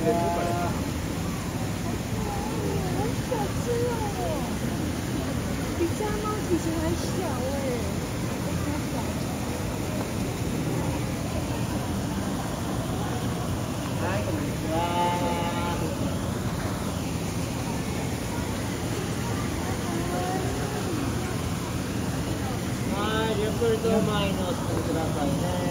比家猫其实还小哎。 はい、こんにちは。はい、ゆっくりと前に乗ってくださいね。